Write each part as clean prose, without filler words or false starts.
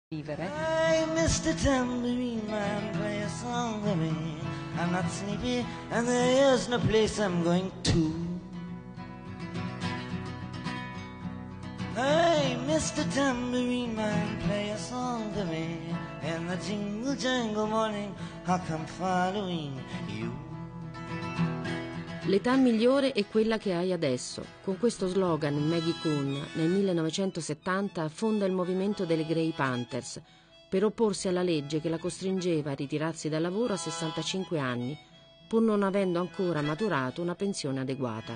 vivere. Hey, Mr. Tambourine Man, play a song for me. I'm not sleepy and there is no place I'm going to. Hey, Mr. Tambourine Man, play a song for me. In the jingle jangle morning, I'll come following you. L'età migliore è quella che hai adesso. Con questo slogan Maggie Kuhn nel 1970 fonda il movimento delle Grey Panthers per opporsi alla legge che la costringeva a ritirarsi dal lavoro a 65 anni, pur non avendo ancora maturato una pensione adeguata.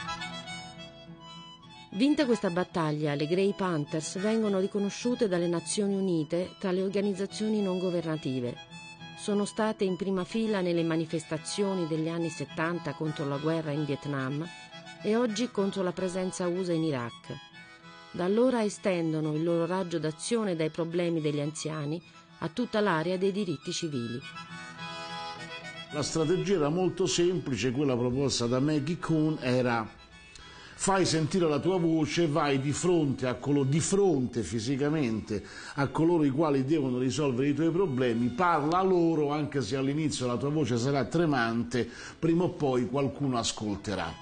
Vinta questa battaglia, le Grey Panthers vengono riconosciute dalle Nazioni Unite tra le organizzazioni non governative. Sono state in prima fila nelle manifestazioni degli anni 70 contro la guerra in Vietnam e oggi contro la presenza USA in Iraq. Da allora estendono il loro raggio d'azione dai problemi degli anziani a tutta l'area dei diritti civili. La strategia era molto semplice, quella proposta da Maggie Kuhn era: fai sentire la tua voce, vai di fronte fisicamente a coloro i quali devono risolvere i tuoi problemi, parla loro, anche se all'inizio la tua voce sarà tremante, prima o poi qualcuno ascolterà.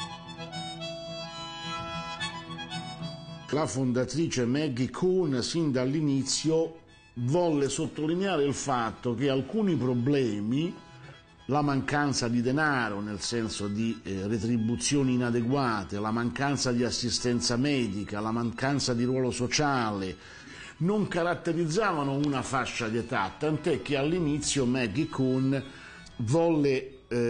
La fondatrice Maggie Kuhn sin dall'inizio volle sottolineare il fatto che alcuni problemi, la mancanza di denaro, nel senso di retribuzioni inadeguate, la mancanza di assistenza medica, la mancanza di ruolo sociale, non caratterizzavano una fascia di età, tant'è che all'inizio Maggie Kuhn volle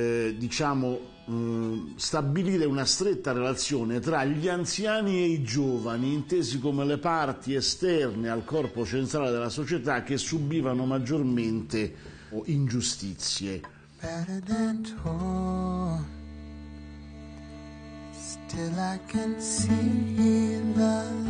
stabilire una stretta relazione tra gli anziani e i giovani, intesi come le parti esterne al corpo centrale della società che subivano maggiormente ingiustizie. Better than torn, still I can see the